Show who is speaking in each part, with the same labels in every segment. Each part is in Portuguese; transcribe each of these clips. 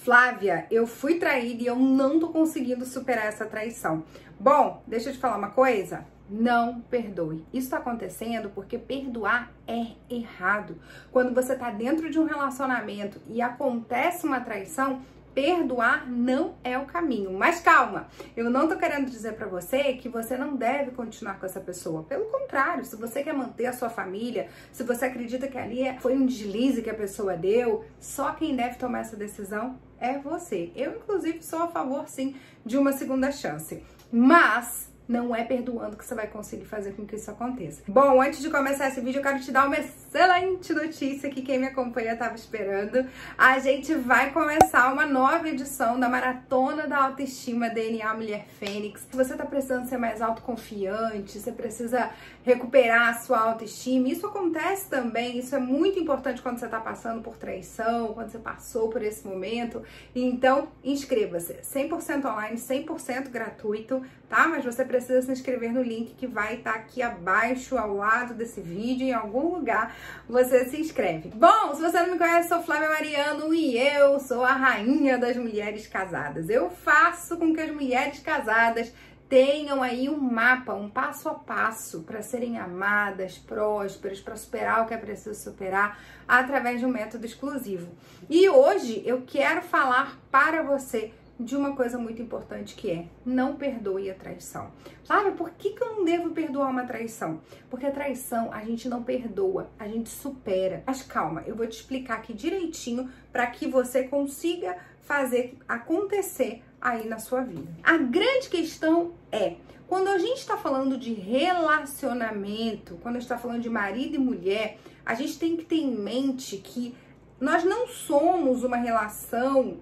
Speaker 1: Flávia, eu fui traída e eu não tô conseguindo superar essa traição. Bom, deixa eu te falar uma coisa. Não perdoe. Isso tá acontecendo porque perdoar é errado. Quando você tá dentro de um relacionamento e acontece uma traição, perdoar não é o caminho. Mas calma, eu não tô querendo dizer pra você que você não deve continuar com essa pessoa. Pelo contrário, se você quer manter a sua família, se você acredita que ali foi um deslize que a pessoa deu, só quem deve tomar essa decisão é você. Eu, inclusive, sou a favor, sim, de uma segunda chance. Mas não é perdoando que você vai conseguir fazer com que isso aconteça. Bom, antes de começar esse vídeo, eu quero te dar uma excelente notícia que quem me acompanha estava esperando. A gente vai começar uma nova edição da Maratona da Autoestima DNA Mulher Fênix. Se você tá precisando ser mais autoconfiante, você precisa recuperar a sua autoestima, isso acontece também, isso é muito importante quando você tá passando por traição, quando você passou por esse momento. Então, inscreva-se. 100% online, 100% gratuito, tá? Mas você precisa se inscrever no link que vai estar aqui abaixo, ao lado desse vídeo, em algum lugar você se inscreve. Bom, se você não me conhece, sou Flávia Mariano e eu sou a rainha das mulheres casadas. Eu faço com que as mulheres casadas tenham aí um mapa, um passo a passo para serem amadas, prósperas, para superar o que é preciso superar através de um método exclusivo. E hoje eu quero falar para você de uma coisa muito importante que é: não perdoe a traição. Sabe, por que eu não devo perdoar uma traição? Porque a traição a gente não perdoa, a gente supera. Mas calma, eu vou te explicar aqui direitinho para que você consiga fazer acontecer aí na sua vida. A grande questão é, quando a gente está falando de relacionamento, quando a gente está falando de marido e mulher, a gente tem que ter em mente que nós não somos uma relação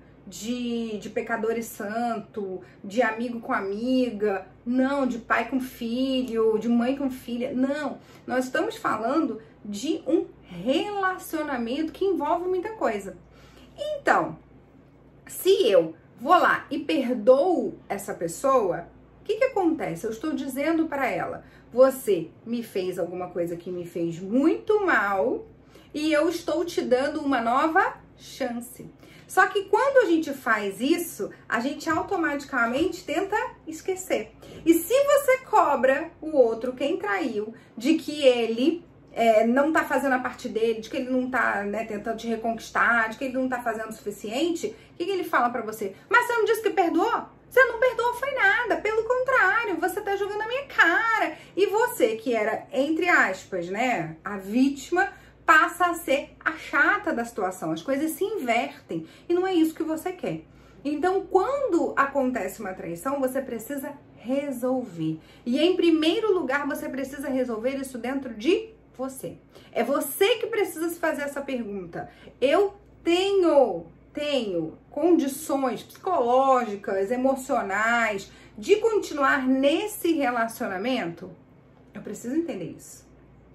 Speaker 1: de pecador e santo, de amigo com amiga, não, de pai com filho, de mãe com filha, não. Nós estamos falando de um relacionamento que envolve muita coisa. Então, se eu vou lá e perdoo essa pessoa, o que acontece? Eu estou dizendo para ela: você me fez alguma coisa que me fez muito mal e eu estou te dando uma nova chance. Só que quando a gente faz isso, a gente automaticamente tenta esquecer. E se você cobra o outro, quem traiu, de que ele não tá fazendo a parte dele, de que ele não tá, tentando te reconquistar, de que ele não tá fazendo o suficiente, o que ele fala pra você? Mas você não disse que perdoou? Você não perdoou foi nada, pelo contrário, você tá jogando na minha cara. E você, que era, entre aspas, a vítima, passa a ser a chata da situação. As coisas se invertem e não é isso que você quer. Então, quando acontece uma traição, você precisa resolver. E em primeiro lugar, você precisa resolver isso dentro de você. É você que precisa se fazer essa pergunta. Eu tenho condições psicológicas, emocionais de continuar nesse relacionamento? Eu preciso entender isso.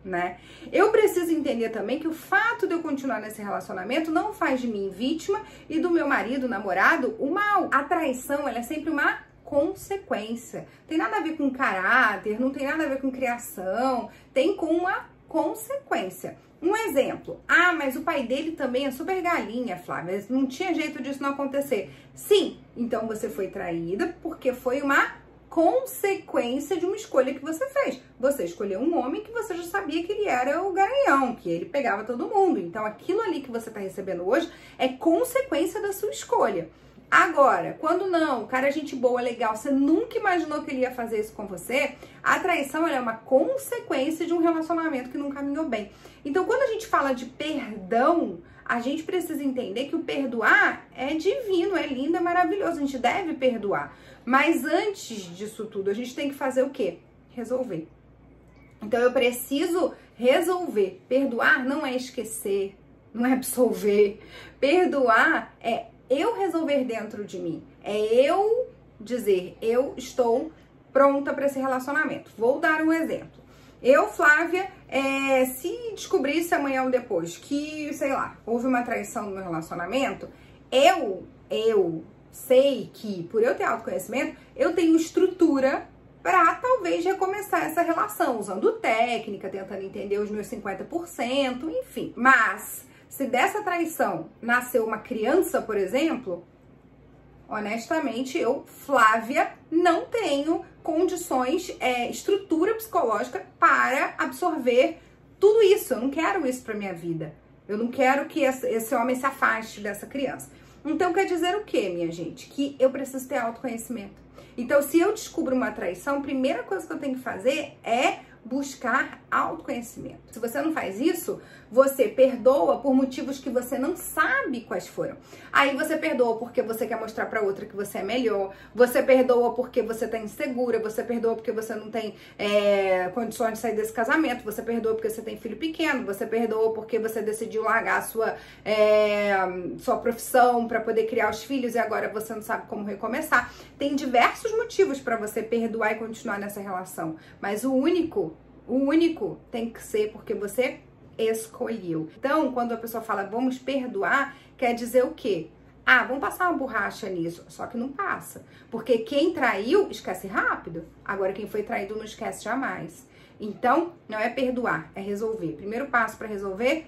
Speaker 1: Eu preciso entender também que o fato de eu continuar nesse relacionamento não faz de mim vítima e do meu marido, namorado, o mal. A traição, ela é sempre uma consequência. Tem nada a ver com caráter, não tem nada a ver com criação, tem com uma consequência. Um exemplo: mas o pai dele também é super galinha, Flávia, não tinha jeito disso não acontecer. Sim, então você foi traída porque foi uma consequência de uma escolha que você fez. Você escolheu um homem que você já sabia que ele era o garanhão, que ele pegava todo mundo. Então aquilo ali que você tá recebendo hoje é consequência da sua escolha. Agora, quando não, o cara é gente boa, legal, você nunca imaginou que ele ia fazer isso com você, a traição é uma consequência de um relacionamento que não caminhou bem. Então, quando a gente fala de perdão, a gente precisa entender que o perdoar é divino, é lindo, é maravilhoso, a gente deve perdoar. Mas antes disso tudo, a gente tem que fazer o quê? Resolver. Então, eu preciso resolver. Perdoar não é esquecer, não é absolver. Perdoar é eu resolver dentro de mim. É eu dizer: eu estou pronta para esse relacionamento. Vou dar um exemplo. Eu, Flávia, se descobrisse amanhã ou depois que, sei lá, houve uma traição no meu relacionamento, eu sei que, por eu ter autoconhecimento, eu tenho estrutura para talvez recomeçar essa relação, usando técnica, tentando entender os meus 50%, enfim. Mas se dessa traição nasceu uma criança, por exemplo, Honestamente, eu, Flávia, não tenho condições, estrutura psicológica para absorver tudo isso. Eu não quero isso para minha vida. Eu não quero que esse homem se afaste dessa criança. Então, quer dizer o quê, minha gente? Que eu preciso ter autoconhecimento. Então, se eu descubro uma traição, a primeira coisa que eu tenho que fazer é buscar autoconhecimento. Se você não faz isso, você perdoa por motivos que você não sabe quais foram. Aí você perdoa porque você quer mostrar pra outra que você é melhor, você perdoa porque você tá insegura, você perdoa porque você não tem condições de sair desse casamento, você perdoa porque você tem filho pequeno, você perdoa porque você decidiu largar a sua profissão pra poder criar os filhos e agora você não sabe como recomeçar. Tem diversos motivos pra você perdoar e continuar nessa relação, mas o único tem que ser porque você escolheu. Então, quando a pessoa fala vamos perdoar, quer dizer o quê? Ah, vamos passar uma borracha nisso. Só que não passa. Porque quem traiu, esquece rápido. Agora, quem foi traído não esquece jamais. Então, não é perdoar, é resolver. Primeiro passo para resolver,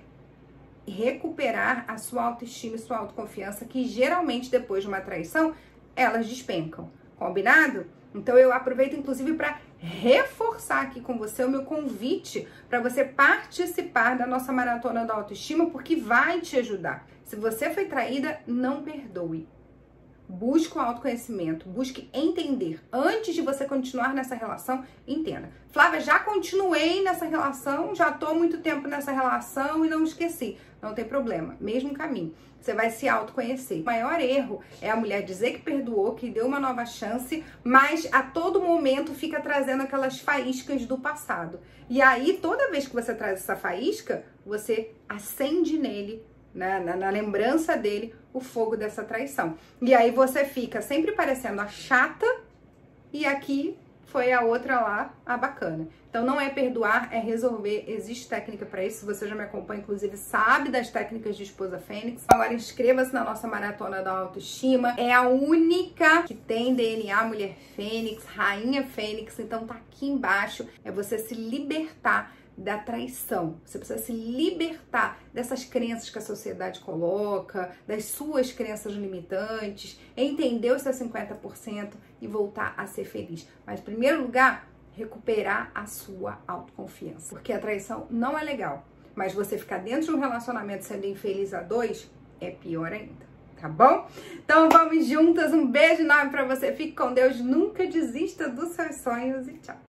Speaker 1: recuperar a sua autoestima e sua autoconfiança, que geralmente, depois de uma traição, elas despencam. Combinado? Então, eu aproveito, inclusive, para reforçar aqui com você o meu convite para você participar da nossa Maratona da Autoestima, porque vai te ajudar. Se você foi traída, não perdoe. Busque o autoconhecimento, busque entender. Antes de você continuar nessa relação, entenda. Flávia, já continuei nessa relação, já tô há muito tempo nessa relação e não esqueci. Não tem problema, mesmo caminho. Você vai se autoconhecer. O maior erro é a mulher dizer que perdoou, que deu uma nova chance, mas a todo momento fica trazendo aquelas faíscas do passado. E aí, toda vez que você traz essa faísca, você acende nele, na lembrança dele, o fogo dessa traição. E aí você fica sempre parecendo a chata e aqui foi a outra lá, a bacana. Então não é perdoar, é resolver. Existe técnica para isso. Se você já me acompanha, inclusive, sabe das técnicas de esposa fênix. Agora inscreva-se na nossa Maratona da Autoestima. É a única que tem DNA mulher fênix, rainha fênix. Então tá aqui embaixo. É você se libertar da traição. Você precisa se libertar dessas crenças que a sociedade coloca, das suas crenças limitantes, entender os seus 50% e voltar a ser feliz. Mas, em primeiro lugar, recuperar a sua autoconfiança. Porque a traição não é legal. Mas você ficar dentro de um relacionamento sendo infeliz a dois é pior ainda. Tá bom? Então vamos juntas. Um beijo enorme pra você. Fique com Deus. Nunca desista dos seus sonhos e tchau.